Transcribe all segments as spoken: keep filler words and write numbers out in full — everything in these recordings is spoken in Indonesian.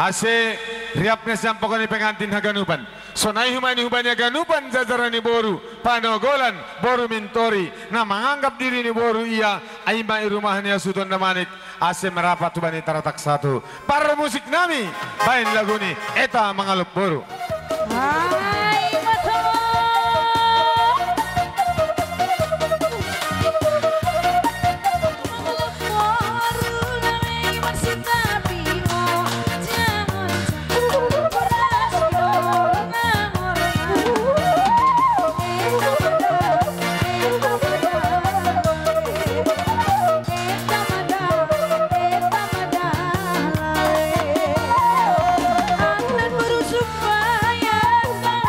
Ase riapnes yang pokoknya pengantin haganupan. Sonai humani hubanya ganupan jajaran ni boru. Panogolan boru mintori. Na menganggap diri ni boru iya. Aima irumahnya suton namanik. Ase merapat tubani taratak satu. Para musik nami. Bain lagu ni. Eta mengalup boru. Hai Mas Supaya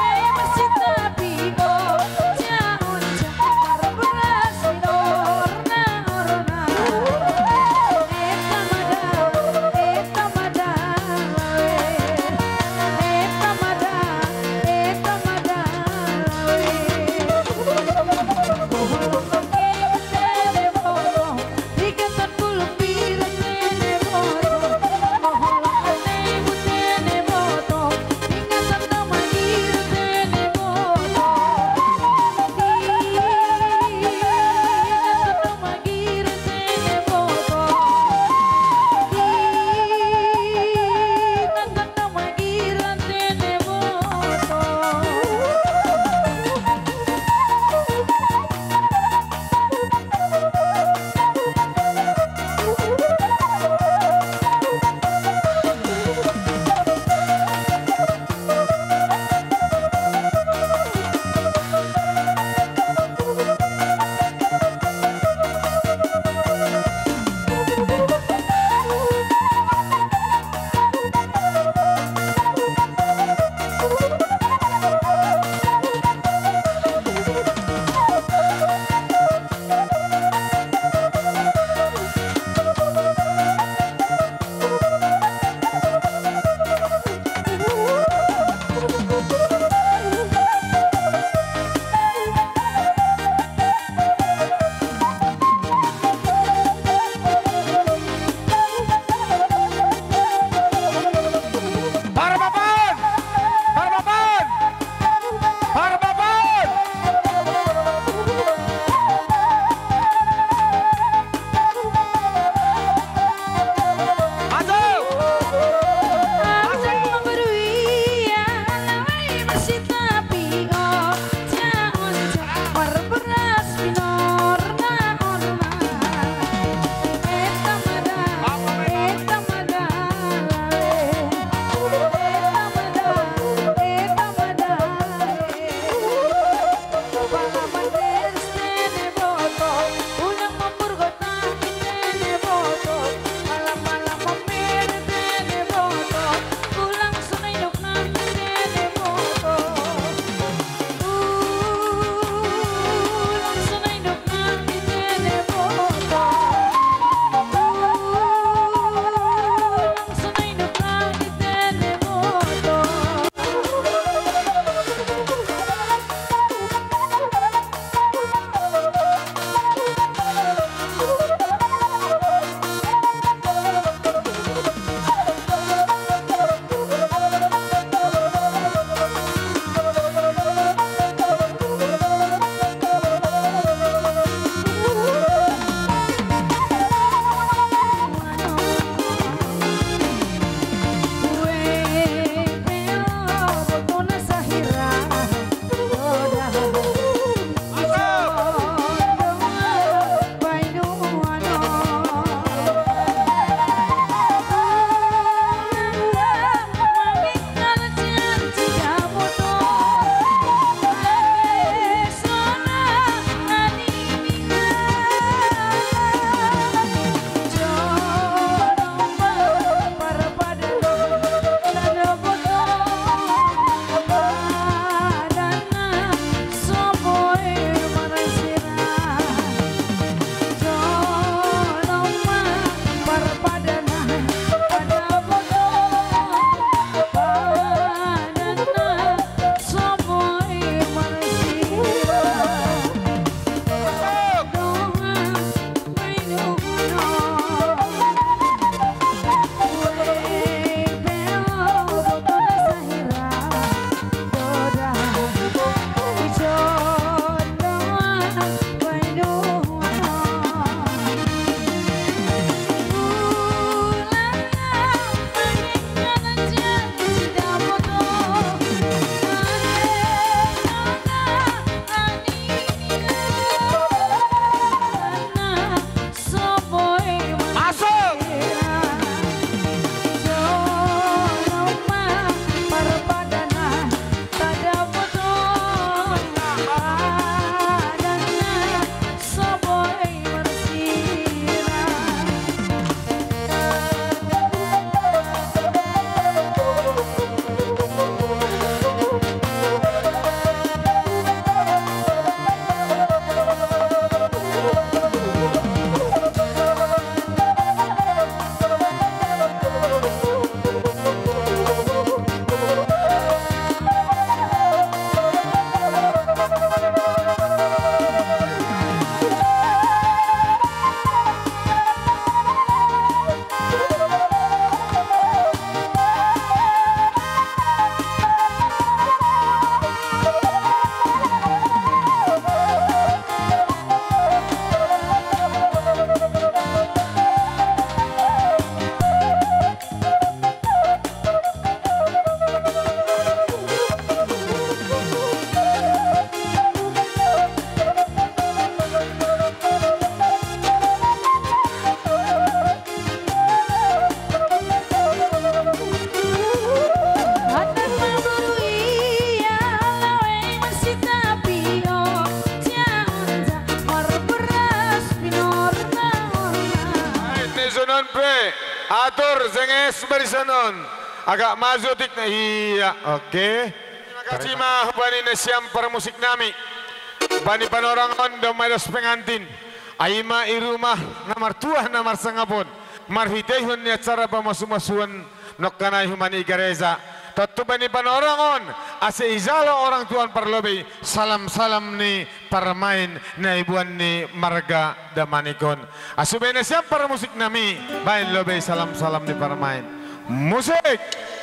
sunon pre. Atur zenges barisanon. Agak mazutik na iya. Oke. Terima kasih mah bani na siyam para musik nami. Bani panorangon do mayros pengantin. Aima irumah namar tuah namar sangapon. Marhitehun ni acara pamasu-masuan nokkanay humani igareza. Tatu bani panorangon ase izalo orang tuan parlobe salam-salam ni parmain na ibuan ni marga damanikon. Asubay na siya para musik nami. Bain lobe salam-salam ni parmain. Musik!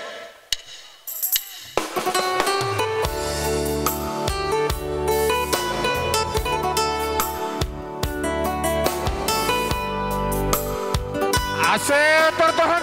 Ase tortohan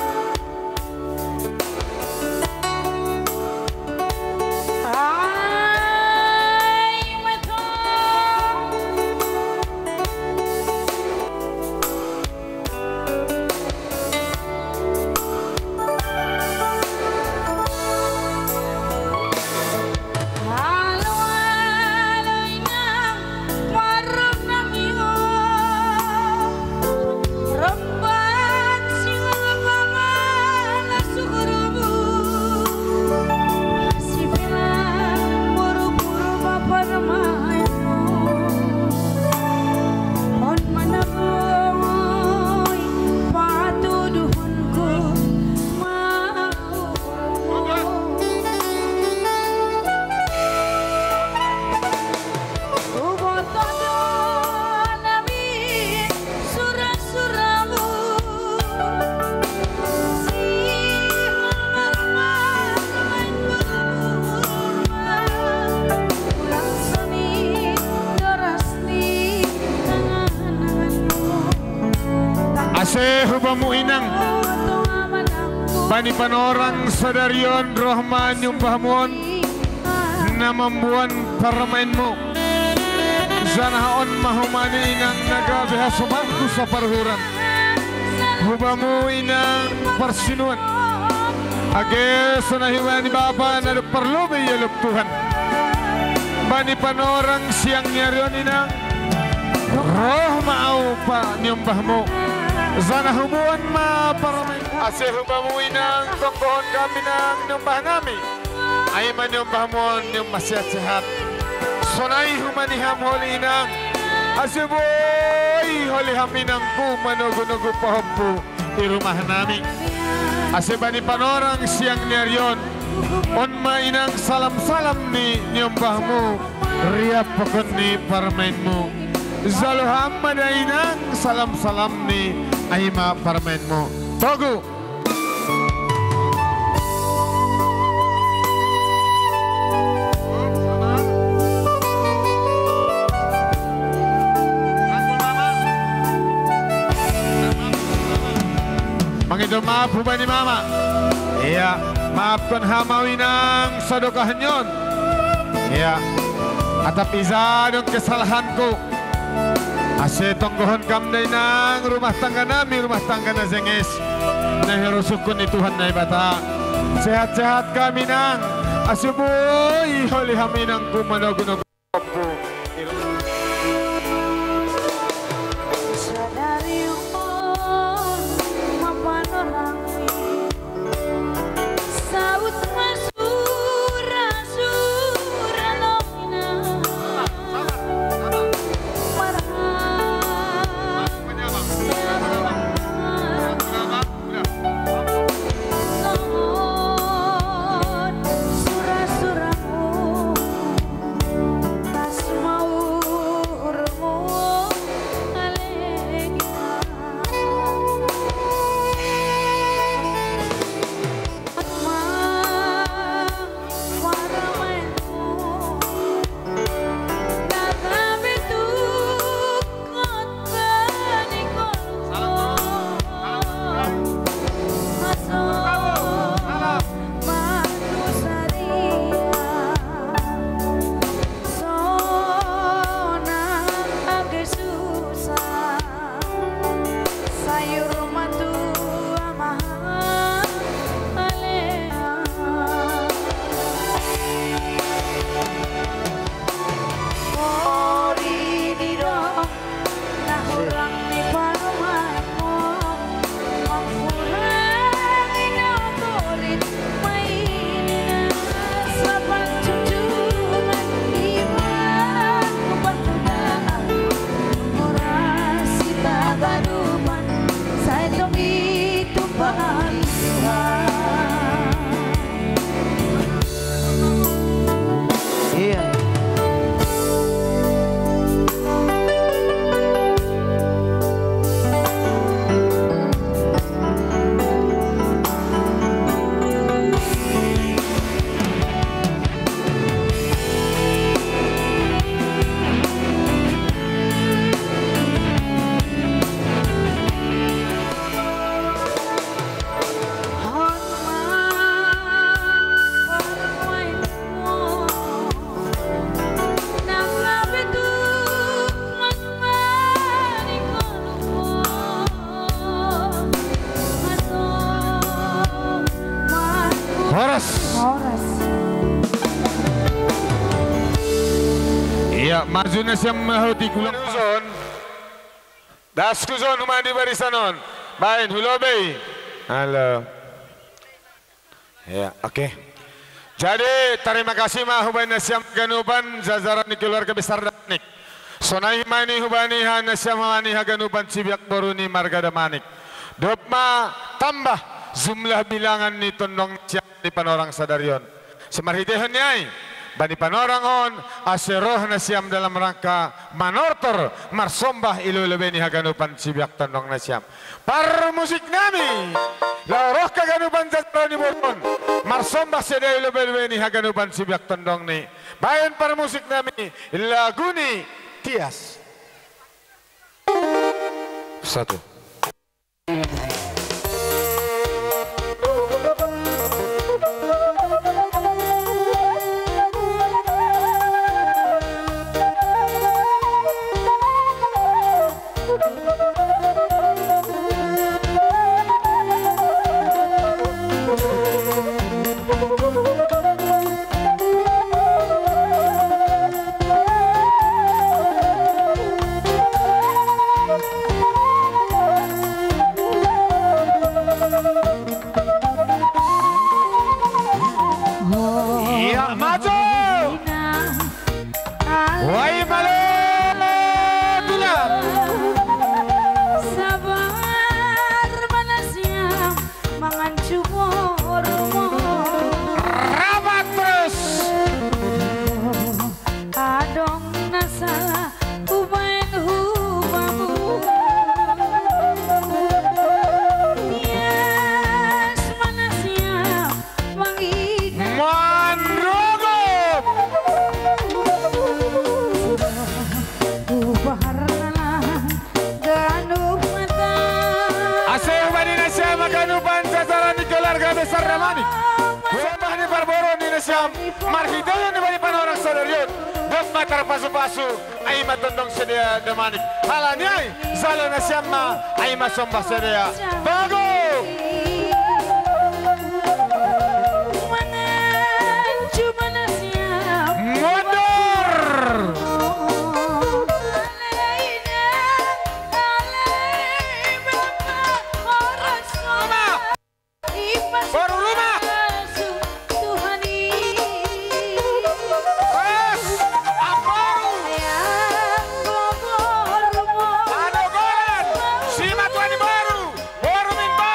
hubamu inang bani panorang sadarion rohman yung pahamuan na mambuan parmainmu zanahaon mahumani inang nagabihasumanku sa parhuran hubamu inang parsinuan age sanahiwan ni bapa na perlubi yaluk Tuhan bani panorang siang nyarion inang roh mau pa nyumpahmu Zana humuan ma paramay ase hubamuin ng tungkohon kami ng nyumbah nami ay manyumbah mo yung masyat-sihat sonay humaniham holi inang ase boy holi haminang ku manugunugu pahompu di rumah nami ase bani panorang siang nyaryon on mainang salam-salam ni nyumbahmu riap pokon ni parmainmu Zaloham madainang salam-salam ni Aima parmenmu Togu Mangido maaf hubay ni mama Iya maafkan hamawin ang sadokahan yon Iya atap isa ng kesalahanku Ase tonggohon kamday ng rumah tangga nami, rumah tangga na zenges na hirusukon ni Tuhan na ibata. Sehat-sehat kami nang ase boy, holi kami nang kumanogunog po. Horas. Horas. Iya, maju na siyang mahuti kulang zon. Das kuzon humani barisanon. Bain hulobe. Halo. Ya, oke. Okay. Jadi terima kasih mah hubani na siyang ganuban jajaran ni keluarga besar Damanik. Sonai mani hubani ha na siyang mani ha ganuban Sibiak Boruni Marga Damanik. Dopma tambah jumlah bilangan ni tondong siap di panorang sadarion. Semarhitehan niay. Bani panorang on aseroh na siyam dalam rangka manortor marsombah ilulubeni haganupan Sibiak tondong na siyam. Par musik nami laroh kaganupan jajaran ni Boron marsombah seda ilulubeni haganupan Sibiak tondong ni. Bayan par musik nami laguni tias. Satu. Besar Damanik. Wabah ni Barboro ni Nasyam. Marhidayan ni bani panorang sadarion. Dok matar pasu-pasu. Ay matondong sedia Damanik. Halanyay. Zalo Nasyam ma. Ay masombah sedia. Bago! Modor! Baru rumah. Wes, aparu. Panogolan. Si Matuani baru. Baru min baru.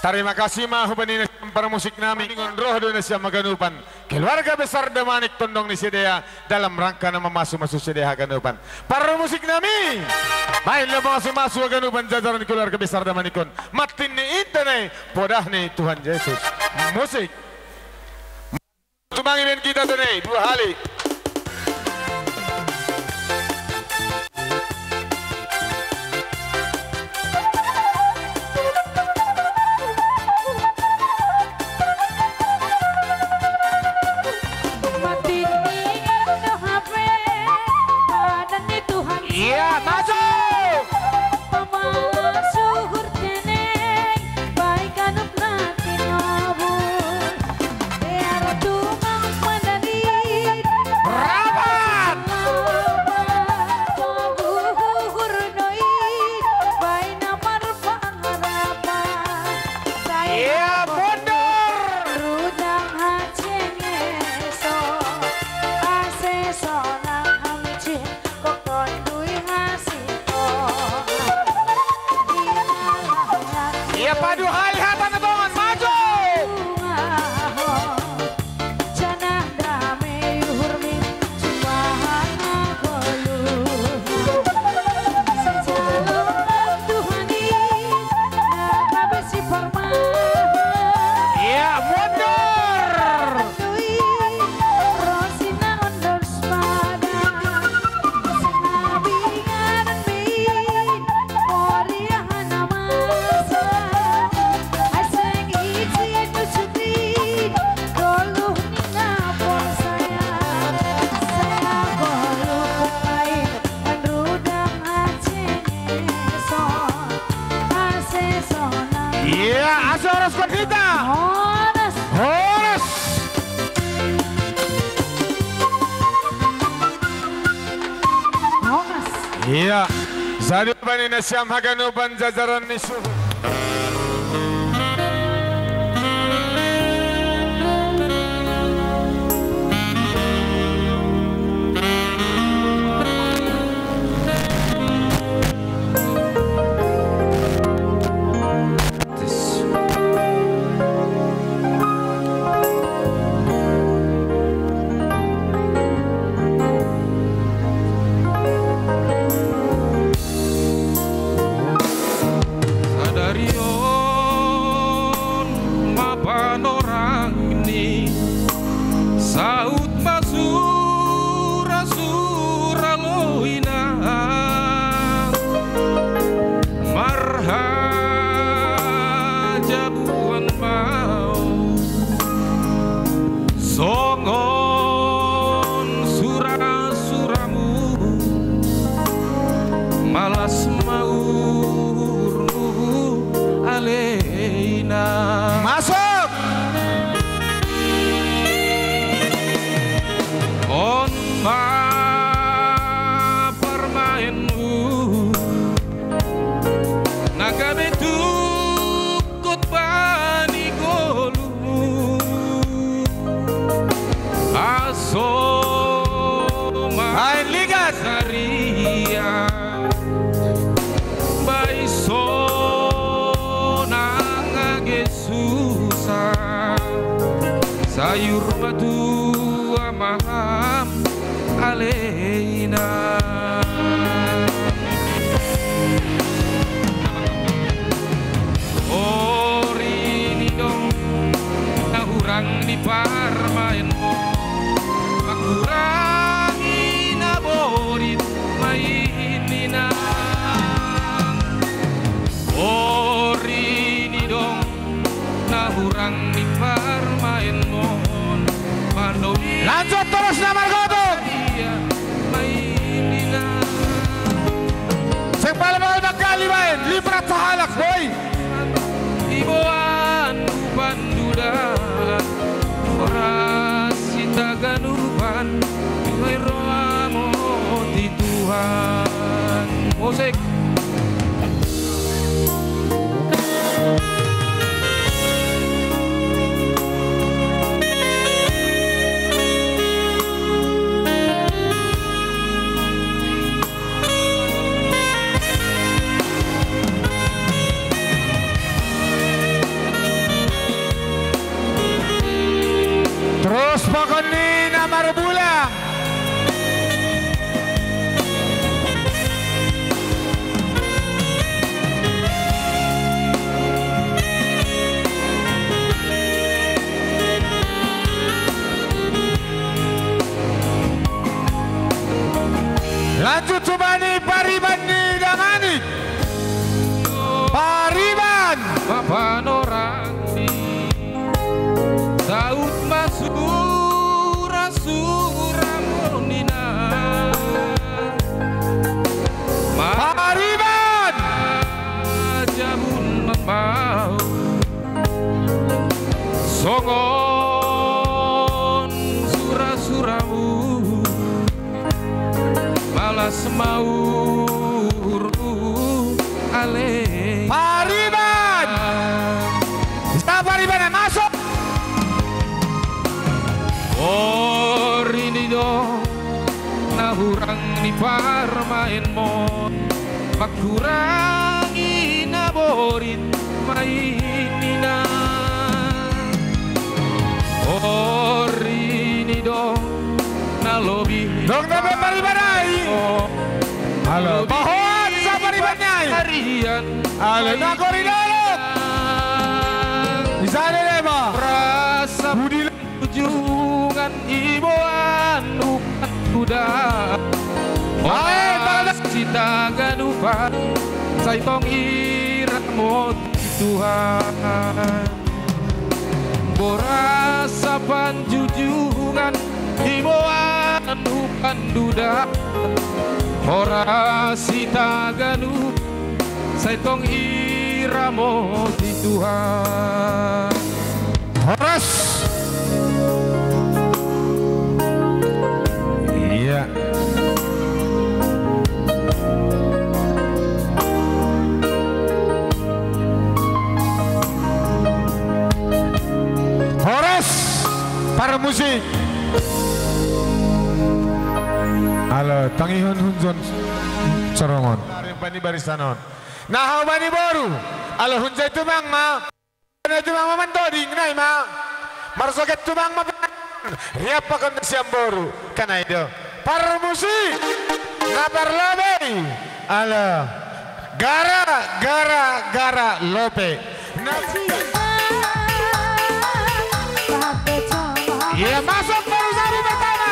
Terima kasih mah hubanin para musik nami ngon roh Indonesia maganupan. Keluarga besar Damanik Tondong ni Sidea dalam rangka nama masuk-masuk Sidea Ganupan. Para musik nami, baiklah masuk-masuk Ganupan jajaran keluarga besar Damanikon. Matin ni intene podah ni Tuhan Yesus. Musik. Tumangin kita tunai dua kali. Iya, masuk. Pemasuk teneng, baik anup nanti ngabur. Biar tumang mandani. Rapat. Paguhur noi, baik namar pangharapan. Iya, mundur. Rudang haceng eso, ase sonang hamcin. Iya padu hal hatan bongan maju. Janah damai hurmin cumbahan golu. Sejalan Tuhani naga besi formal. Iya mundur. Dui Rosina ondor spada. Senabi ngaran mein Korea namasa. Aseng isi itu sutri Goluh ni ngapon saya. Saya goluh kumain Menrudang Aceh son. Aceh sonang Iya asoros kita. Horas Horas. Horas Iya. Sadupan ini siam haganupan jajaran ni suhu. Sadarion mapan orang ini saut masura sura loina marhaja buan mau songon sura suramu malas mau Alena Masuk. on ma permainmu naga betukut bani golu aso Main ligat. Saria baiso susah sayur batu amam Alena Orini dong nahurang di parmainmu makurangi naborit mainina Orini dong nahurang di parmain mon pandowi Lanjut terus nama godong. dia mainina Sing paling bakal main librat sahalak boy. ibuan panduda orasita ganupan Tuhan roamo di Tuhan musik. Lanjut Subani Pariban di Damani. Pariban. Papan orang di Daud Masura Suramunina Pariban. Jabun mau Songon Sura-suramu Malas mau ale Pariban. Bisa Pariban yang masuk. Ori do nahurang ni parmain mo Magkurangi na borit mainina Ori do nalobi Dong nabe Pariban ay. Halo. Bahon sa Pariban ay. Harian Halo na koridorok. Bisa deh ba. Rasa Budi Ujungan ibuan upat kuda Baik, pada Cita ganupan Saitong iramo Tuhan Borasa panjujungan ibuan upan duda Ora sita ganu Saitong iramo Tuhan Horas. Iya. Horas para musik. Halo, tangihun hunjon corongon. Bani barisanon. Nah, bani baru. Halo hunjai tumang ma. Na tumang mamantoding nai ma. Marsoket tumang ma. Riapa kon siamboru kanaido. Para musik. Na parlabe. Halo. Gara gara gara lope. Nasi. Iya masuk baru satu pertama.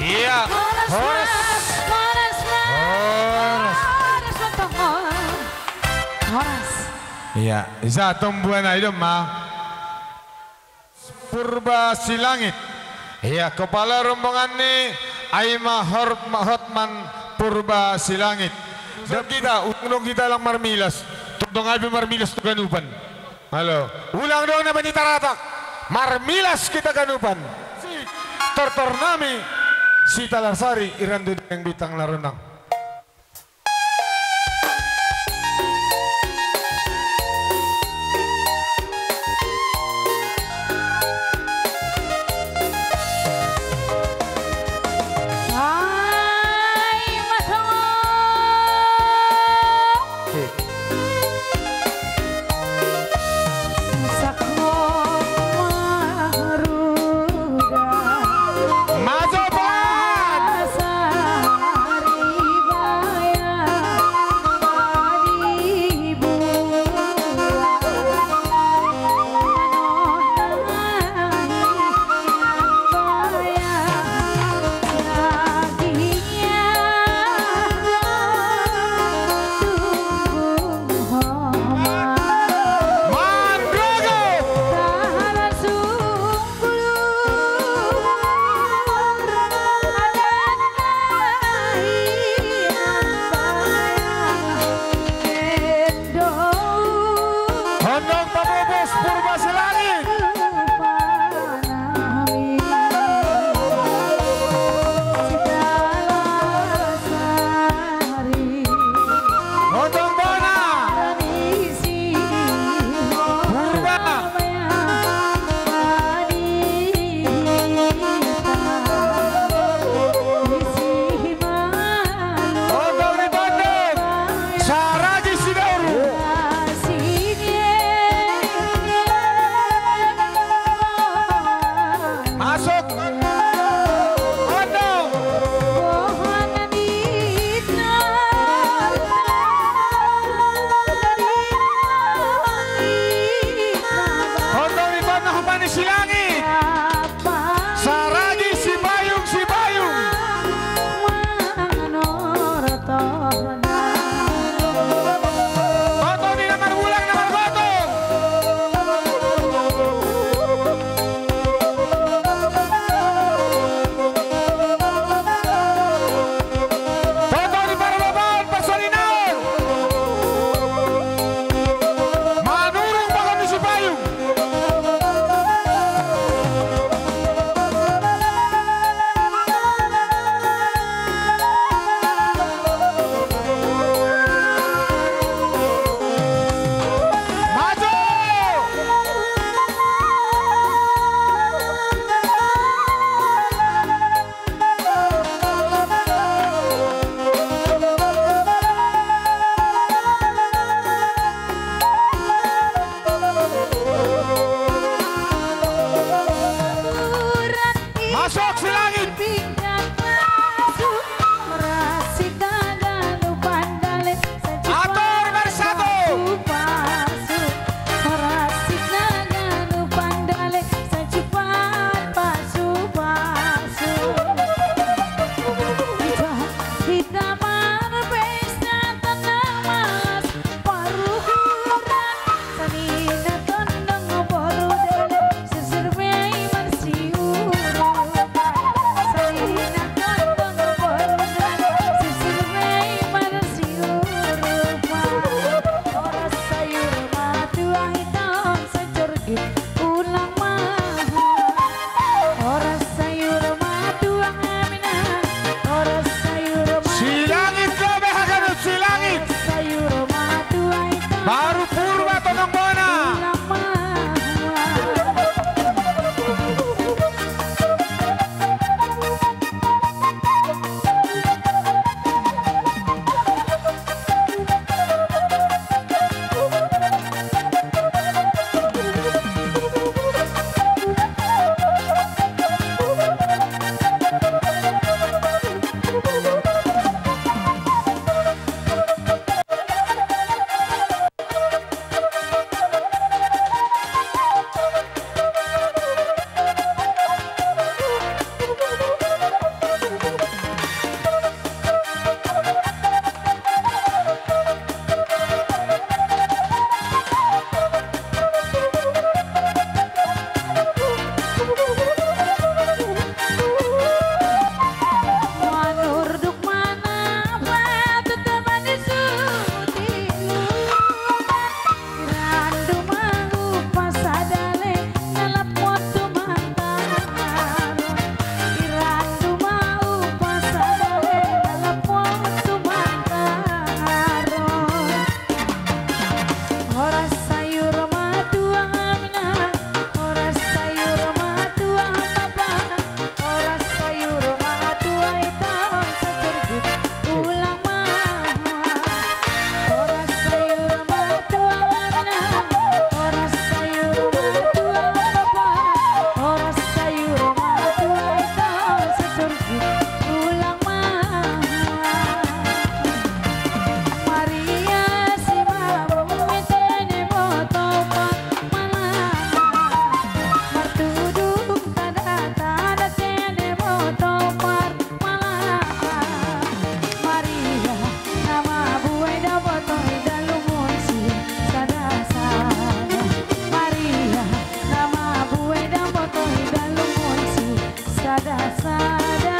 Iya. Horas, Horas. Mas. Horas, Mas. Horas. Horas, Mas. Horas. Iya, isa tumbuhan na ito ma. Purba Silangit. Iya, kepala rombongan ni Aima Hotman Purba Silangit. Dan kita, unong kita lang Marmilas. Tudong ay Marmilas to Ganupan. Halo. Ulang dong naman itaratak. Marmilas kita Ganupan. Si Tortor nami. Si Talarsari, Irando yang bitang larunang. Hai, Mas Hongo. Sakok maruga. Majoban! Saribaya paribu. Mandrogo! Hondong pamubos Purba Silangit. Hondong Bona. Purba. Hondong di Bandung. Saragi Sidauru. Masuk. Hondong. Hondong di Bandung Humani Silangit. Saragi si Bayung si Bayung. Hondong di Namar Wulang Namar Gotong. Hondong di Parababaon Pasalinaon. Manurung Bagan di si Bayung. Maju! Masuk Silangit. Atur bersatu. pada sadar.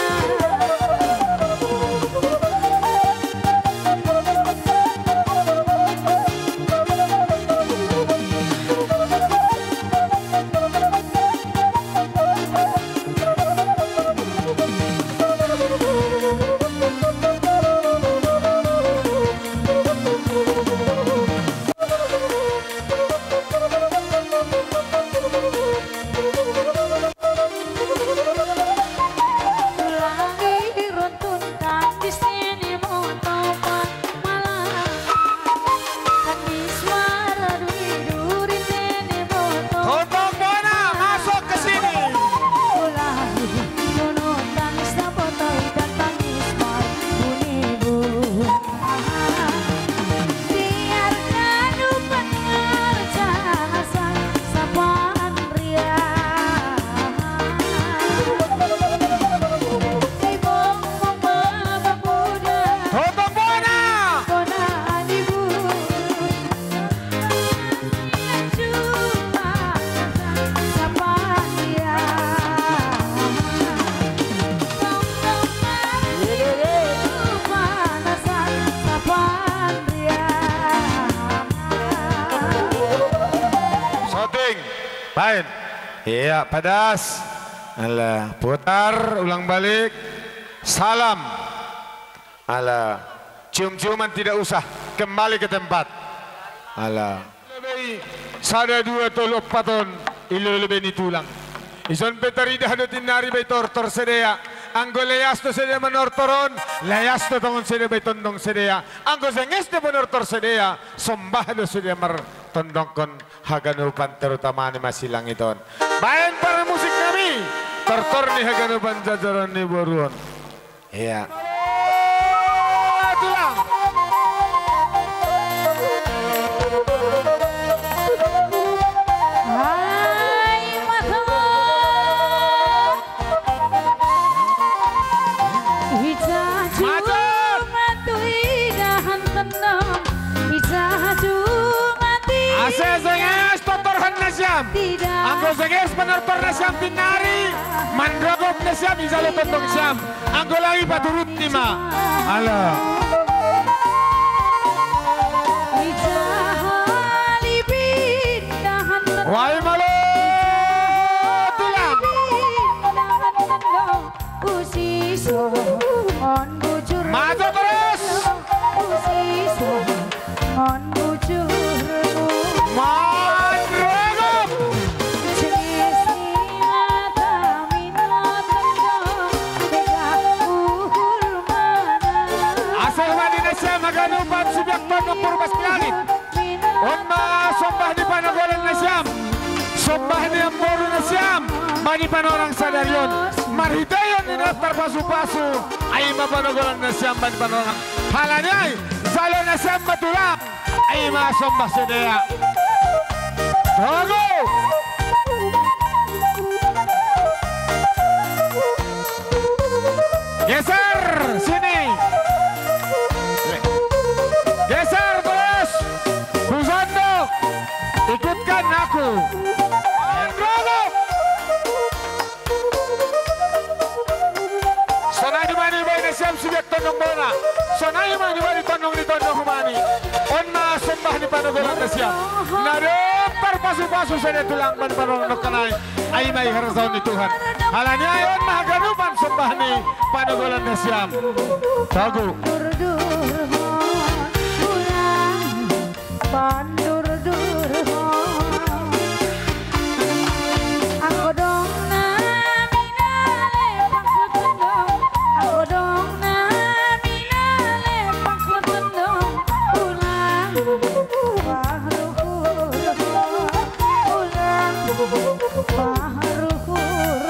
Baik. Iya, pedas. Alah, putar, ulang balik. Salam. Alah, cium-ciuman tidak usah. Kembali ke tempat. Alah. Lebih sada dua tolu paton ilo lebih ni tulang. Ison petari dah do tinari bay tortor sedea. Anggo leyasto sedea menortoron, leyasto tongon sedea bay tondong sedea. Anggo zengeste menortor sedea, sombah do sedea mer tondongkon haganupan terutama ni masilang iton. Bayan para musik kami, tortor ni haganupan jajaran ni boruon. Iya. Tulang. Anggo zenges penortor na siyam tinari, mandragop na siyam, isalo tondong siyam. Anggo lagi paturut lima. Ala. Wai malo tulang. Maju terus. Maganupan subyak tondong purbas langit. Onma sombah di panagolan na siyam. Sombah ni ang boro na siyam. Mani panorang sadarion. Marhidayon ni naftar pasu-pasu. Ay mapanagolan na siyam. Mani panorang halanyay. Salo na siyam matulak. Ay masombah sedea. Togo! Geser! Sini! Geser terus, Buzando, ikutkan aku. Rogo. Sonai mani bani siam subjek tondong bona. Sonai mani bani tondong di tondong humani. Onna sembah di panagolan na siam. Nadempar pasu-pasu saya tulang ban panong kanai. Ay may harasaw ni Tuhan. Halanya ayon mahaganupan sembah ni panagolan na siam. Tagu. Pandur-dur aku dong naminale pakutendong aku dong naminale pakutendong ulang bahruhur ulang bahruhur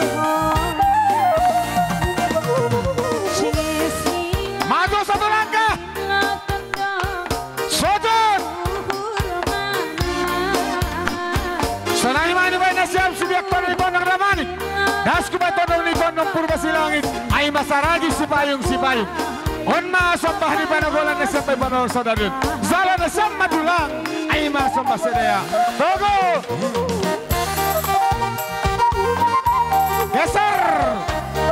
maju satu langkah sojot. Sonai mani bay na siyam subyak tondong ni Tondong Ramanik. Das kubay tondong ni Tondong purba silangit. Ay masaragi si payung si payung. On masombah ni panagolan na siyam bay panorang sadarion. Zala na siyam madulang. Ay masombah sedea. Togo! Geser!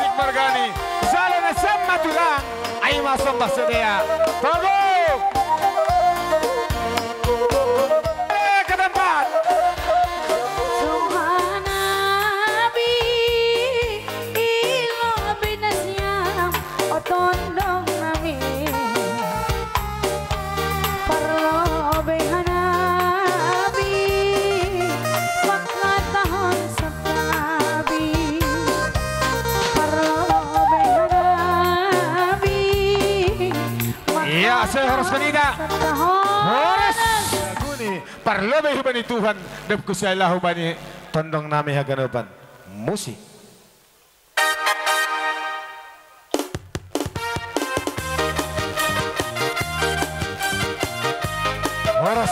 Dominic Morgani. Salo na siyang matulang ay masong basadea. Togo! Eh, kadampat! Suhanabi ilong binasyam o tondong namin parlobe hanabi pagkatahon sa tabi parlobe hanabi Iya, saya harus kanina. Horas! Laguni, parlobe hubani Tuhan, dap ko siya ilahu bani, tondong nami haganupan. Musik. Horas.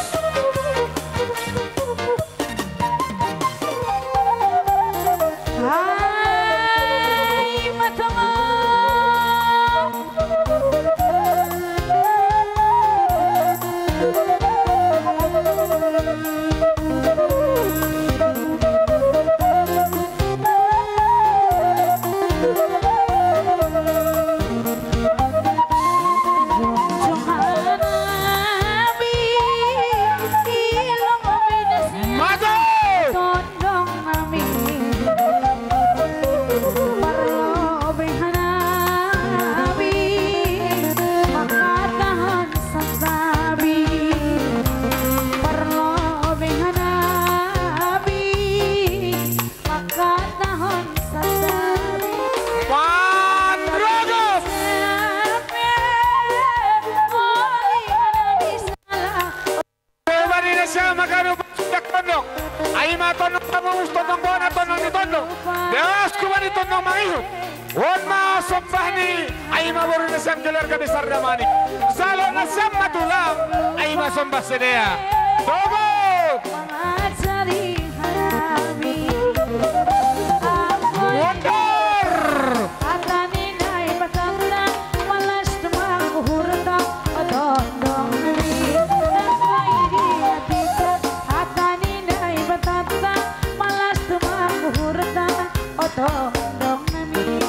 Hai matamu Suhanabi ilong binasyam Mado! tondong namin parlobe hanabi makatahan sa tabi parlobe hanabi makatahan sa tabi Pandrogos! Bani na siya maganupan sa tondong. Ay matonong tamang tondong buwan at tondong ni tondong. Dewas ko ba ni tondong mangihot? Huwag masambah ni ay maburo na siyang gelar kabisar na manik. Salo na siyang matulang ay masambah si Dea. Togo! Wonder! Tondong nami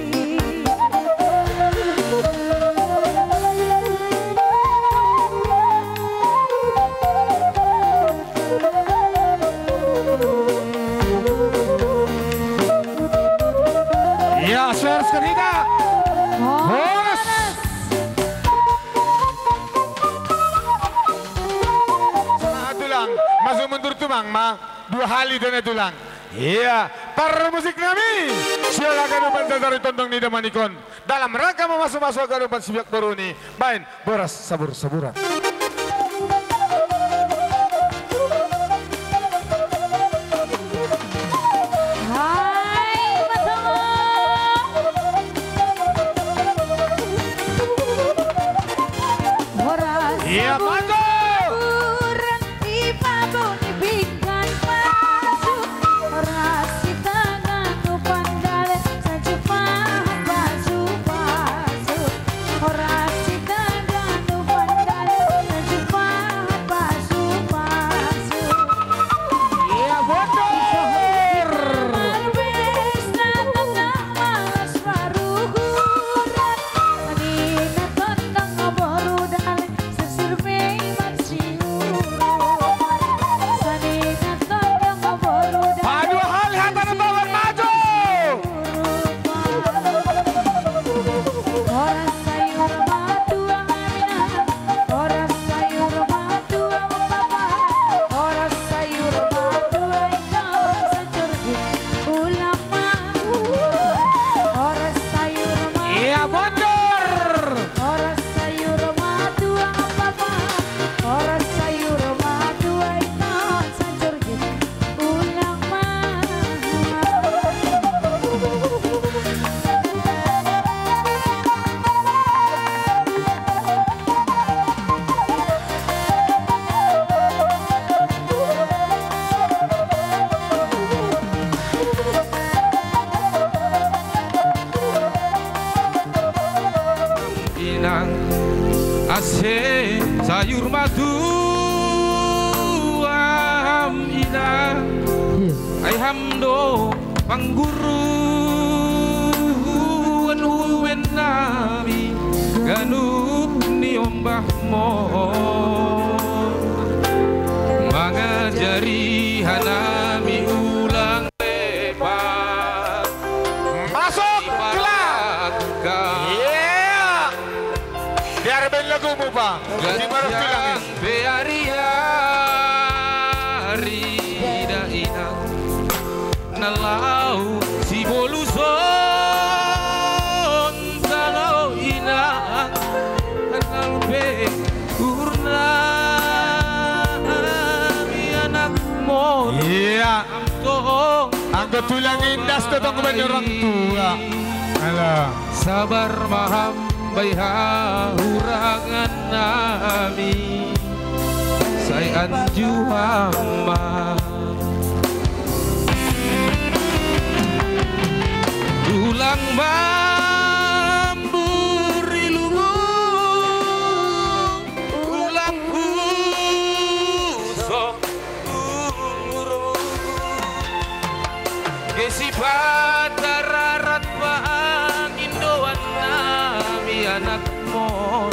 Ya, saya harus kanina. Horas! Sama tulang, masuk mundur tumang, ma. Dua hali dan tulang. Iya, para musik nami. Siapa ganupan dari tondong ni Damanikon. Dalam rangka memasuk-masuk ganupan sibiak turuni. Main, boras sabur-saburan. Hai matamu Horas Iya, mando! kurang ipabon ibigkan masuk Horas kita nganu pandale sajupahan baju-baju Horas kita nganu pandale sajupahan baju-baju Iya, bodoh! Marbes na tengah malas paruhuran Kanina tondong ngoborudal sesurvey magsiuruan Kanina tondong ngoborudal Padu hal hata na bawat maju! Oras sayur matu ang aminah Oras sayur matu ang papa Oras sayur matu ay ikaw sa jurgin ulama Oras sayur matu Iya, bodoh! Oras sayur matu ang papa Oras sayur matu ay ikaw sa jurgin ulama Inang ase sayur madu am ina ay hamdo pangguru mo mengajari hanami ulang lebar Masuk kelas. Yeah. Biar ben lagu mo pa. Di marap tulangin. Beari-ari ina nalau si boluson kalau ina nalbe kurna anak mo Iya. amto Ang tutulangin das totong ba orang tua. Ala. sabar mahambay hahurangan nami saya anju hamba ulang memberi lumu ulang kusok uru gesi patararat pangindoan nami anak mon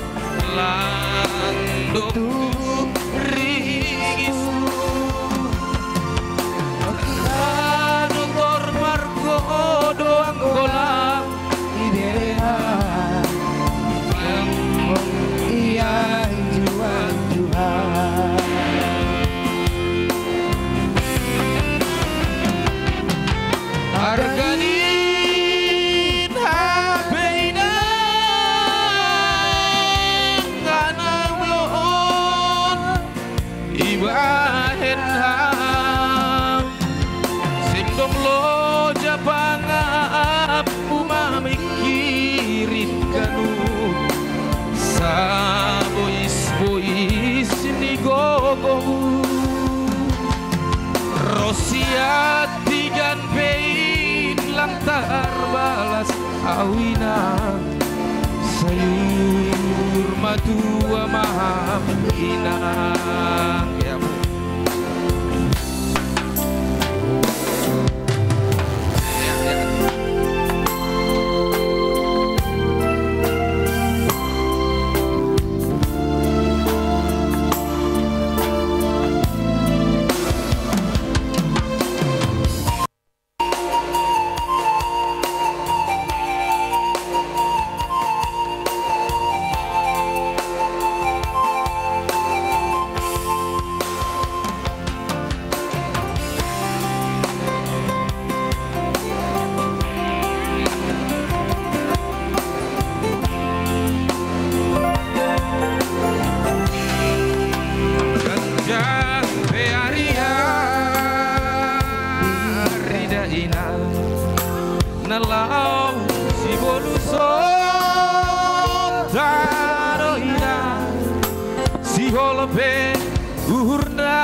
landok rigisu Doktor Marco doang golang ideha yang iya jual-jual hargain H P ina ngana ulon ibahen ham singdong lo japangap umamikirin kanut sa bois-bois ni gogomu Rosia tigan pein lantar balas awina sayur madua maham inang ya Bu. Nalau si boluson taro ina si holope uhurna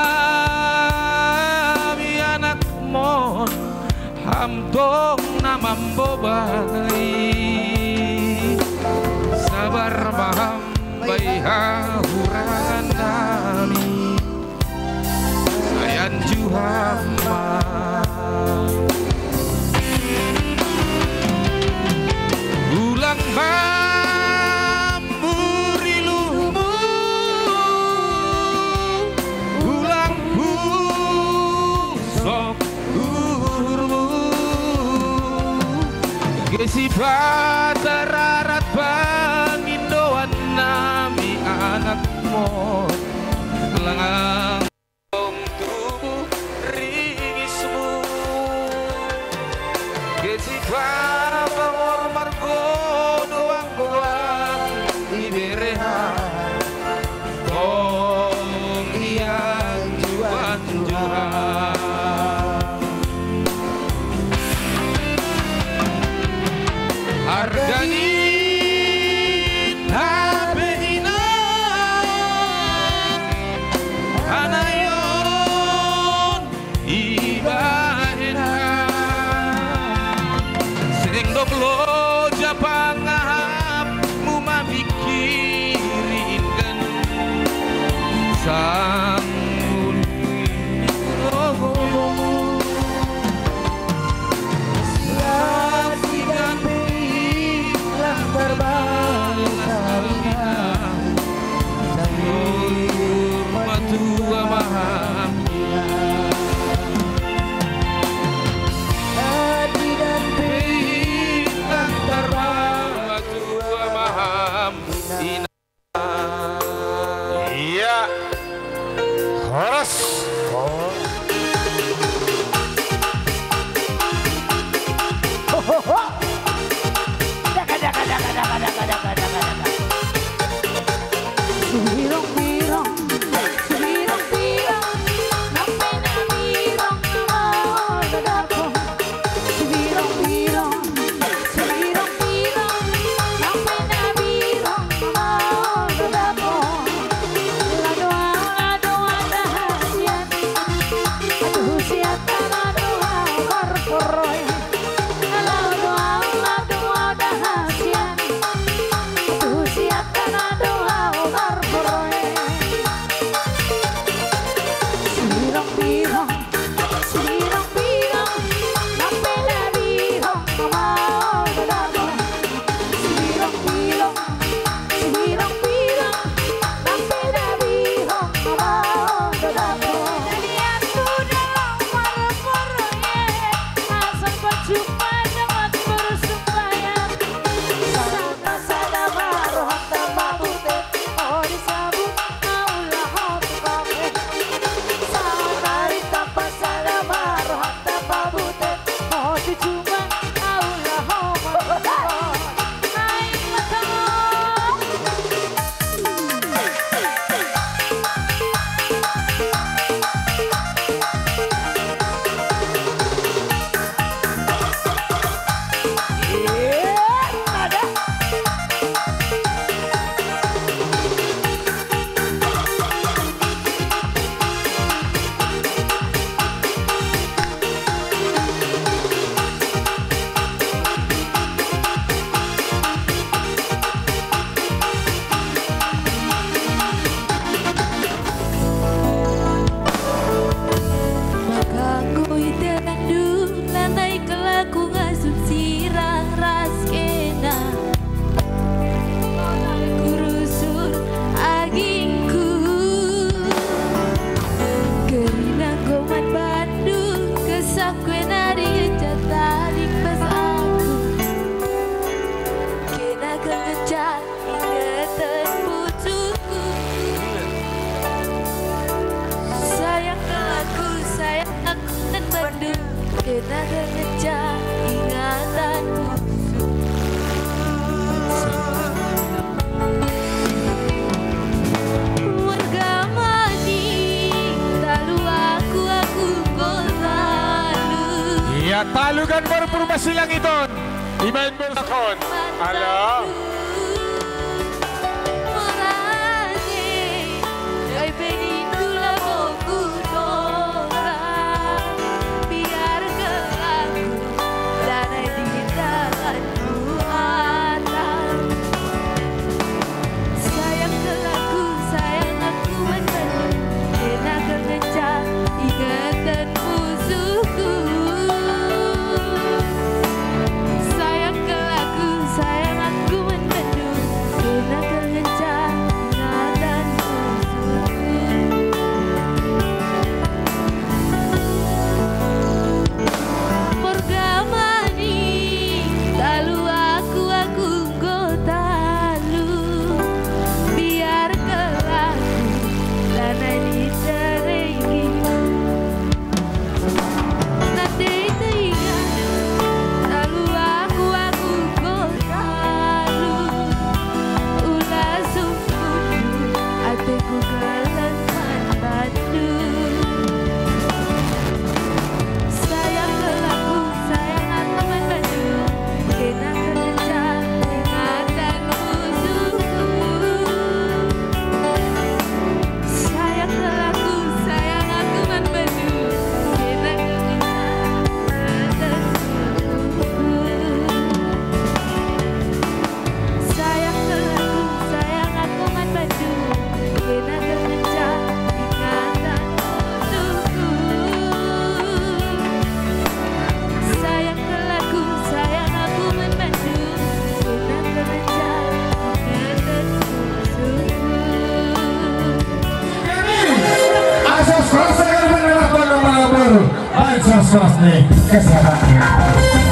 mi anak mon hamtong namambo bayi sabar maham bayi hahuran nami sayan juhama ulang memberi lumu ulang pusok urmu gesi patararat pangindoan nami anak mo langang tubuh ringismu gesi pangor margo doang goang ibereha kong iang juan-juan hargain H P ina hanayon ibahen sering doklo japangahap mumamikirin kan sang uli rogomu Lasigan lang terbalas pasilangiton. Imain bersakon. Halo. Asas keras nih kesehatan.